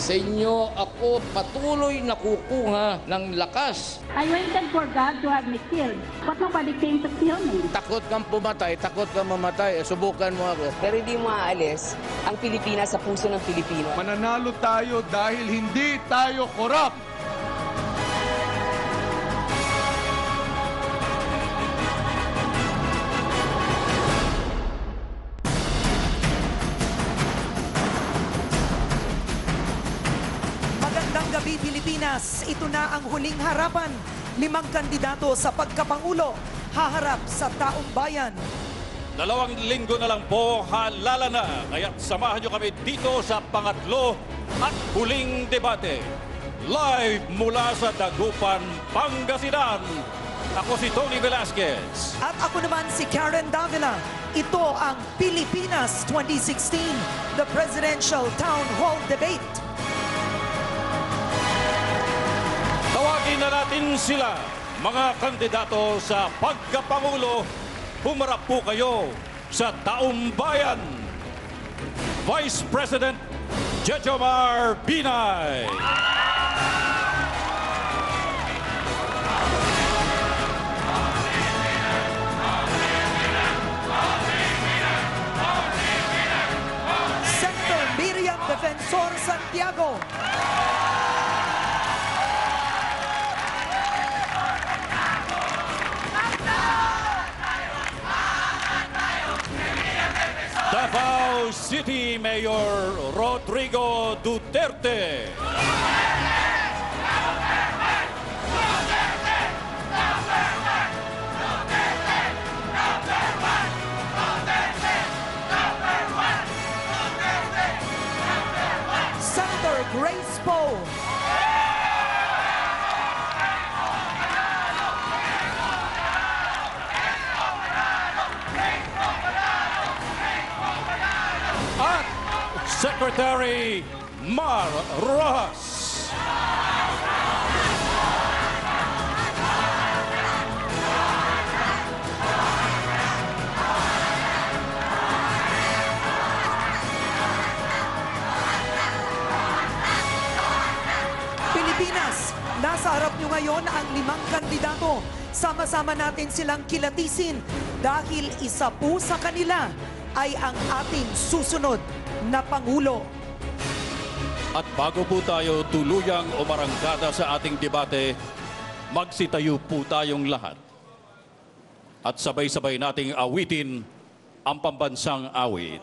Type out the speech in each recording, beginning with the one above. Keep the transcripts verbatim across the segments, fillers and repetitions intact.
Sa inyo ako patuloy na kukuha ng lakas. I waited for God to have me killed, but nobody came to kill me. Takot kang pumatay, takot kang mamatay, subukan mo ako. Pero hindi maaalis ang Pilipinas sa puso ng Pilipino. Mananalo tayo dahil hindi tayo korap. Magandang gabi, Pilipinas. Ito na ang huling harapan. Limang kandidato sa pagkapangulo haharap sa taong bayan. Dalawang linggo na lang po, halala na. Kaya samahan nyo kami dito sa pangatlo at huling debate. Live mula sa Dagupan, Pangasinan. Ako si Tony Velasquez. At ako naman si Karen Davila. Ito ang Pilipinas twenty sixteen, the Presidential Town Hall Debate. Tawagin na natin sila, mga kandidato sa pagkapangulo. Humarap po kayo sa taong bayan. Vice President Jejomar Binay. Senator Miriam Defensor Santiago. Davao City Mayor Rodrigo Duterte. Senator Grace Poe. At Secretary Mar Rojas. Pilipinas, nasa harap nyo ngayon ang limang kandidato. Sama-sama natin silang kilatisin dahil isa po sa kanila ay ang ating susunod na Pangulo. At bago po tayo tuluyang umarangkada sa ating debate, magsitayo po tayong lahat. At sabay-sabay nating awitin ang pambansang awit.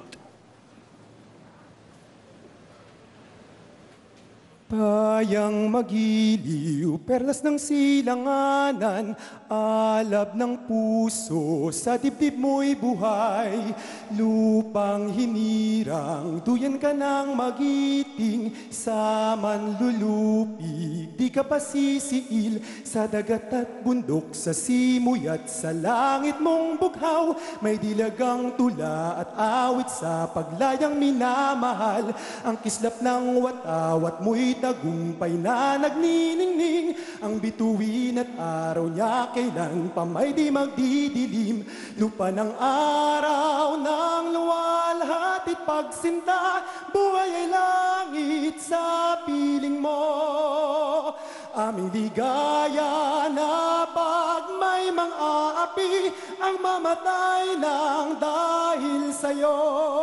Bayang magiliw, perlas ng silanganan, alab ng puso, sa dibdib mo'y buhay. Lupang hinirang, duyan ka ng magiting, sa manlulupig, di ka pa sisiil. Sa dagat at bundok, sa simoy at sa langit mong bughaw, may dilagang tula at awit sa paglayang minamahal. Ang kislap ng watawat mo'y tagumpay na nagniningning, ang bituin at araw niya kailan pa may di magdidilim. Lupa ng araw ng luwalhati't pagsinta, buhay ay langit sa piling mo. Aming ligaya na pag may mang-aapi, ang mamatay ng dahil sa'yo.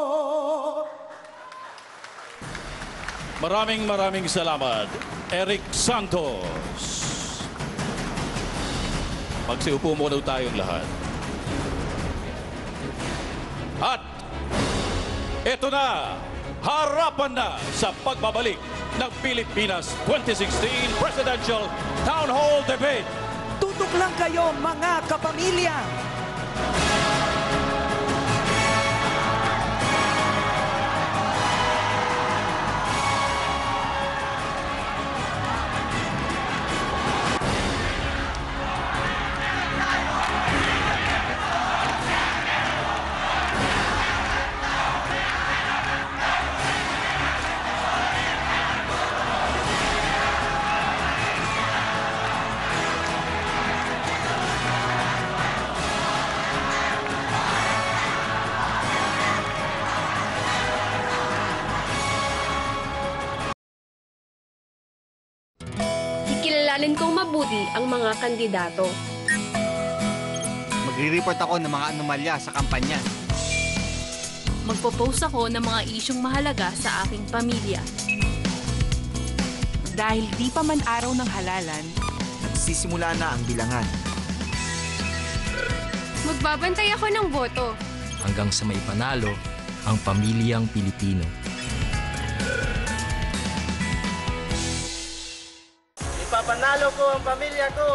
Maraming maraming salamat, Eric Santos. Magsiupo muna tayong lahat. At ito na, harapan na sa pagbabalik ng Pilipinas twenty sixteen Presidential Town Hall Debate. Tutok lang kayo, mga kapamilya. Aralin kong mabuti ang mga kandidato. Magre-report ako ng mga anomalya sa kampanya. Magpo-post ako ng mga isyong mahalaga sa aking pamilya. Dahil di pa man araw ng halalan, Nagsisimula na ang bilangan. Magbabantay ako ng boto. Hanggang sa may panalo ang pamilyang Pilipino. Ipapanalo ko ang pamilya ko!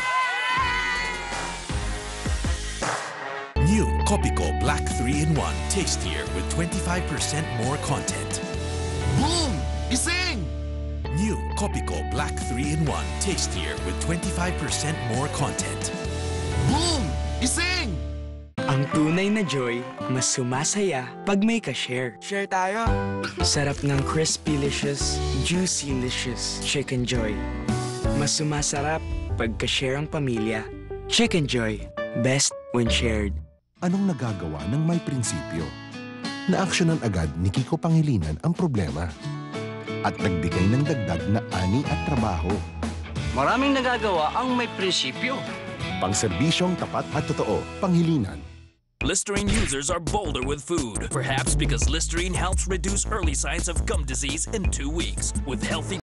New Copico Black three in one. Tastier with twenty-five percent more content. Boom! Gising! New Copico Black three in one. Tastier with twenty-five percent more content. Boom! Gising! Ang tunay na joy, mas sumasaya pag may ka-share. Share tayo! Sarap ng crispy-licious, juicy-licious Chicken Joy. Mas sumasarap pag ka-share ang pamilya. Chicken Joy, best when shared. Anong nagagawa ng may prinsipyo? Naaksyonan agad ni Kiko Pangilinan ang problema at nagbigay ng dagdag na ani at trabaho. Maraming nagagawa ang may prinsipyo. Pangserbisyong tapat at totoo, Pangilinan. Listerine users are bolder with food, perhaps because Listerine helps reduce early signs of gum disease in two weeks with healthy